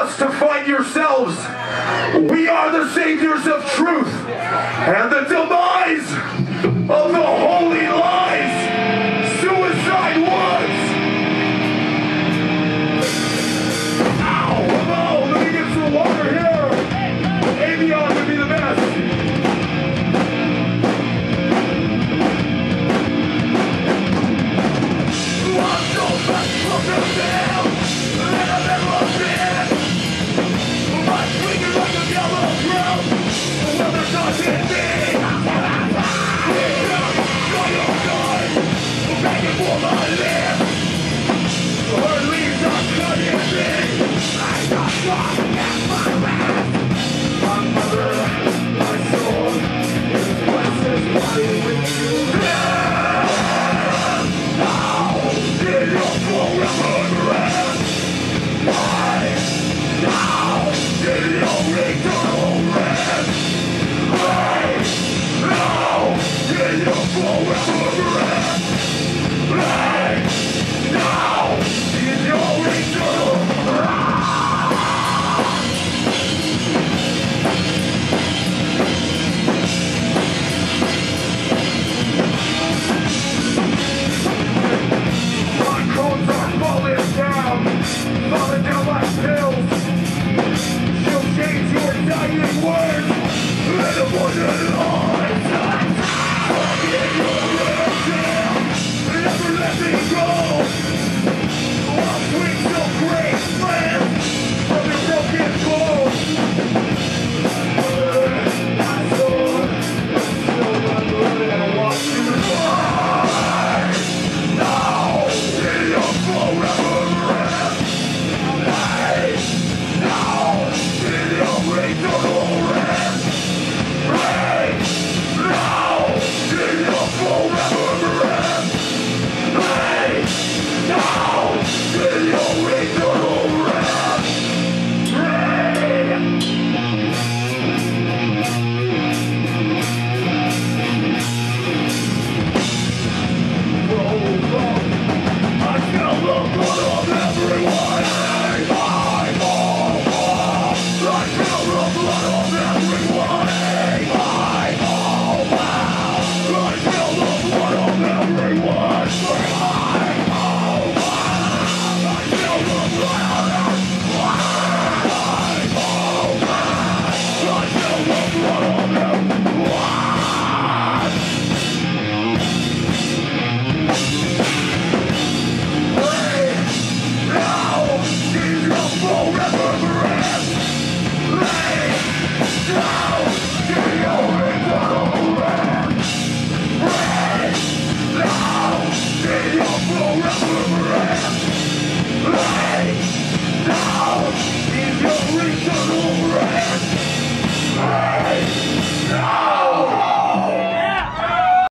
must to find yourselves. We are the saviors of truth and the demise of the holy lies. Suicide Woods. Ow! Hello, let me get some water here. Avion would be the best. I'm so back from the veil, and I've never been. My fingers like a yellow ground, well they're touching me. I'm begging for my lips. Her leaves are cutting me. I got